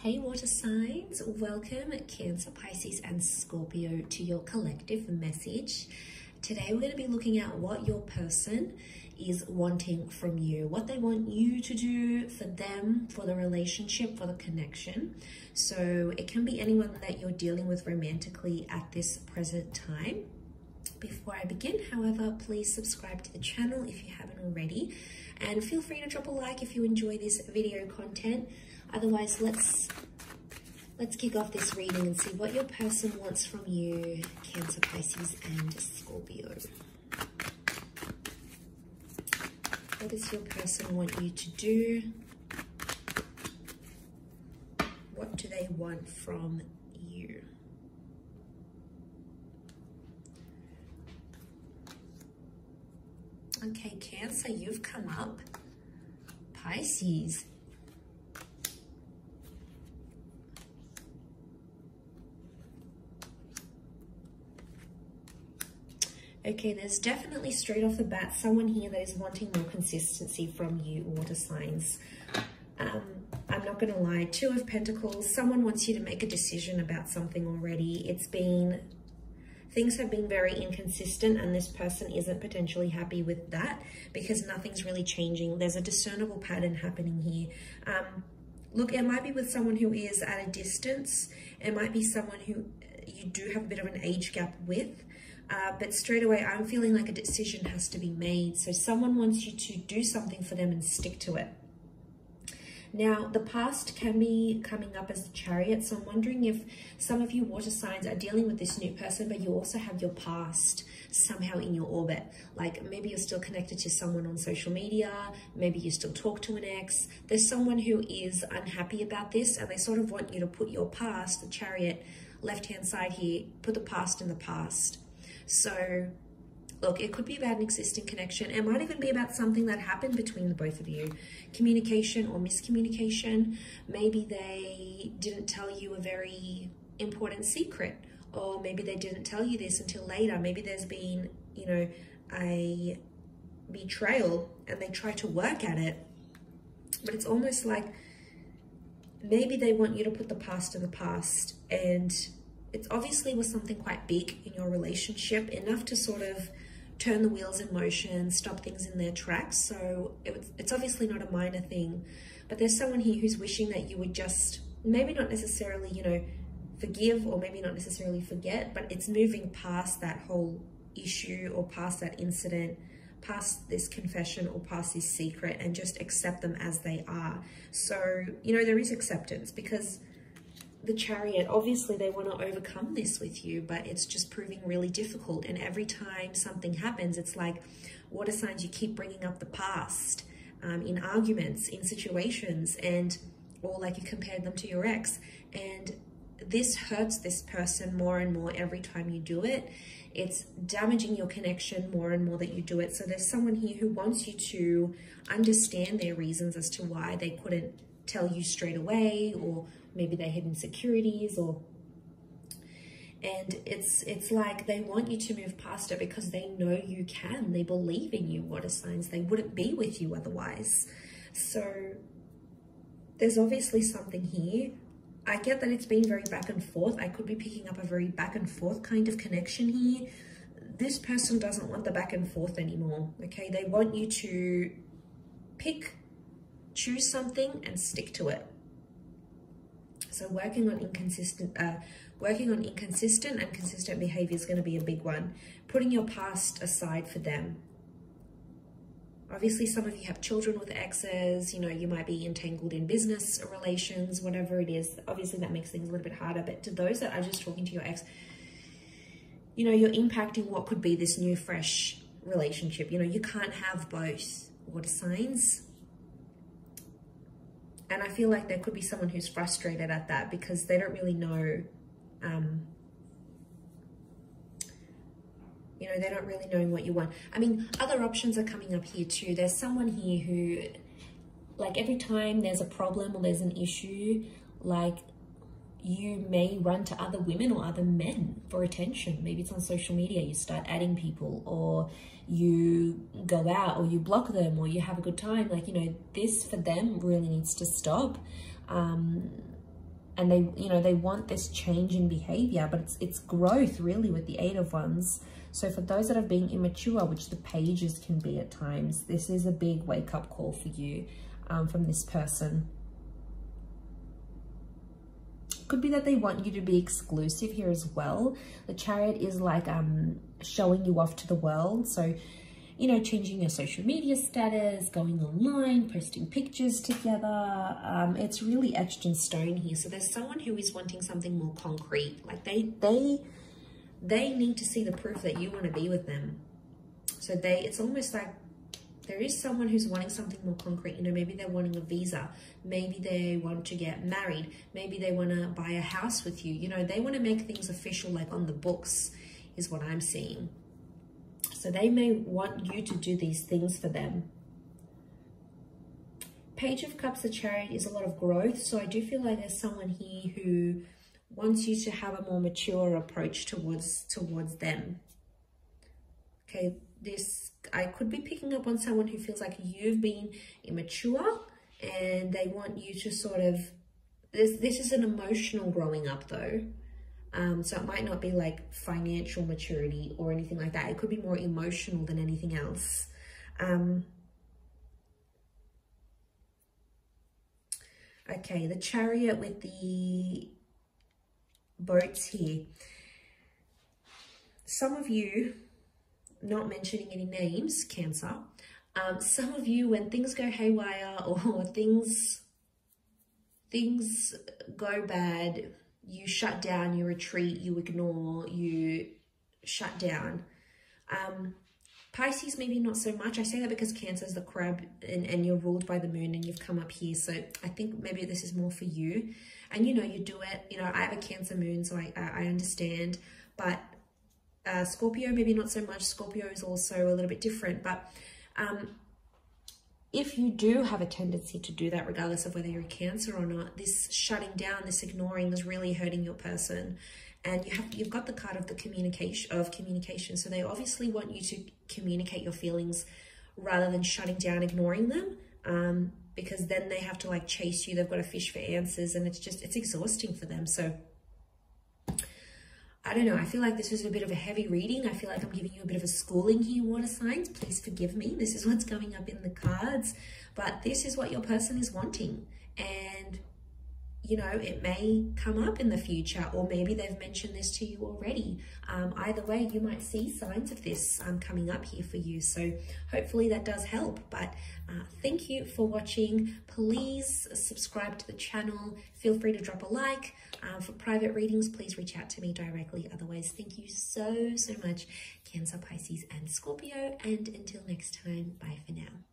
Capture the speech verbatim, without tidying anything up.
Hey water signs, welcome Cancer, Pisces and Scorpio to your collective message. Today we're going to be looking at what your person is wanting from you, what they want you to do for them, for the relationship, for the connection. So it can be anyone that you're dealing with romantically at this present time. Before I begin, however, please subscribe to the channel if you haven't already, and feel free to drop a like if you enjoy this video content. Otherwise, let's let's kick off this reading and see what your person wants from you, Cancer, Pisces and Scorpio. What does your person want you to do? What do they want from you? Okay, Cancer, you've come up. Pisces. Okay, there's definitely straight off the bat someone here that is wanting more consistency from you, water signs. Um, I'm not going to lie, Two of Pentacles, someone wants you to make a decision about something already. It's been, things have been very inconsistent and this person isn't potentially happy with that because nothing's really changing. There's a discernible pattern happening here. Um, look, it might be with someone who is at a distance. It might be someone who you do have a bit of an age gap with. Uh, but straight away, I'm feeling like a decision has to be made. So someone wants you to do something for them and stick to it. Now, the past can be coming up as the Chariot. So I'm wondering if some of you water signs are dealing with this new person, but you also have your past somehow in your orbit. Like maybe you're still connected to someone on social media. Maybe you still talk to an ex. There's someone who is unhappy about this and they sort of want you to put your past, the Chariot, left-hand side here, put the past in the past. So, look, it could be about an existing connection. It might even be about something that happened between the both of you. Communication or miscommunication. Maybe they didn't tell you a very important secret. Or maybe they didn't tell you this until later. Maybe there's been, you know, a betrayal and they try to work at it. But it's almost like maybe they want you to put the past in the past, and it's obviously was something quite big in your relationship, enough to sort of turn the wheels in motion, stop things in their tracks. So it, it's obviously not a minor thing, but there's someone here who's wishing that you would just, maybe not necessarily, you know, forgive or maybe not necessarily forget, but it's moving past that whole issue or past that incident, past this confession or past this secret, and just accept them as they are. So, you know, there is acceptance because the Chariot, obviously they want to overcome this with you, but it's just proving really difficult. And every time something happens, it's like water signs, you keep bringing up the past um, in arguments, in situations, and or like you compared them to your ex. And this hurts this person more and more every time you do it. It's damaging your connection more and more that you do it. So there's someone here who wants you to understand their reasons as to why they couldn't tell you straight away, or maybe they had insecurities, or and it's it's like they want you to move past it because they know you can. They believe in you, water signs. They wouldn't be with you otherwise. So there's obviously something here. I get that it's been very back and forth. I could be picking up a very back and forth kind of connection here. This person doesn't want the back and forth anymore, okay? They want you to pick, choose something and stick to it. So working on inconsistent, uh, working on inconsistent and consistent behavior is going to be a big one. Putting your past aside for them. Obviously, some of you have children with exes. You know, you might be entangled in business relations, whatever it is. Obviously, that makes things a little bit harder. But to those that are just talking to your ex, you know, you're impacting what could be this new, fresh relationship. You know, you can't have both, water signs. And I feel like there could be someone who's frustrated at that because they don't really know, um, you know, they're not really knowing what you want. I mean, other options are coming up here too. There's someone here who, like every time there's a problem or there's an issue, like you may run to other women or other men for attention. Maybe it's on social media, you start adding people, or you go out, or you block them, or you have a good time. Like, you know, this for them really needs to stop. Um, and they, you know, they want this change in behavior, but it's, it's growth really with the Eight of Wands. So for those that are being immature, which the pages can be at times, this is a big wake-up call for you um, from this person. Could be that they want you to be exclusive here as well. The Chariot is like um, showing you off to the world. So, you know, changing your social media status, going online, posting pictures together. Um, it's really etched in stone here. So there's someone who is wanting something more concrete. Like they, they, they need to see the proof that you want to be with them. So they, it's almost like there is someone who's wanting something more concrete. You know, maybe they're wanting a visa. Maybe they want to get married. Maybe they want to buy a house with you. You know, they want to make things official, like on the books is what I'm seeing. So they may want you to do these things for them. Page of Cups, the Chariot, is a lot of growth. So I do feel like there's someone here who wants you to have a more mature approach towards towards them. Okay, this, I could be picking up on someone who feels like you've been immature and they want you to sort of, this, this is an emotional growing up though. Um, so it might not be like financial maturity or anything like that. It could be more emotional than anything else. Um, okay, the Chariot with the boats here. Some of you, not mentioning any names, Cancer, um, some of you, when things go haywire or things, things go bad, you shut down, you retreat, you ignore, you shut down. Um, Pisces, maybe not so much. I say that because Cancer is the crab and, and you're ruled by the moon and you've come up here. So I think maybe this is more for you. And, you know, you do it. You know, I have a Cancer moon, so I, I understand. But uh, Scorpio, maybe not so much. Scorpio is also a little bit different. But um, if you do have a tendency to do that, regardless of whether you're a Cancer or not, this shutting down, this ignoring is really hurting your person. And you have, you've got the card of the communication of communication. So they obviously want you to communicate your feelings rather than shutting down, ignoring them. Um, because then they have to like chase you. They've got to fish for answers and it's just, it's exhausting for them. So I don't know. I feel like this is a bit of a heavy reading. I feel like I'm giving you a bit of a schooling here, water signs. Please forgive me. This is what's coming up in the cards. But this is what your person is wanting. And you know, it may come up in the future, or maybe they've mentioned this to you already. Um, either way, you might see signs of this um, coming up here for you. So hopefully that does help. But uh, thank you for watching. Please subscribe to the channel. Feel free to drop a like. Um, for private readings, please reach out to me directly. Otherwise, thank you so, so much, Cancer, Pisces, and Scorpio. And until next time, bye for now.